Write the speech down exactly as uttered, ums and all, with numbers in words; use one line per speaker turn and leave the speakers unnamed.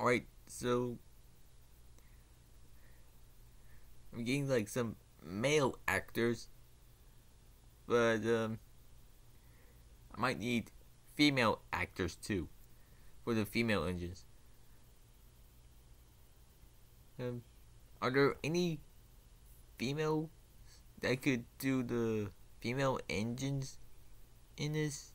Alright, so I'm getting like some male actors, but um, I might need female actors too for the female engines. Um, are there any female that could do the female engines in this?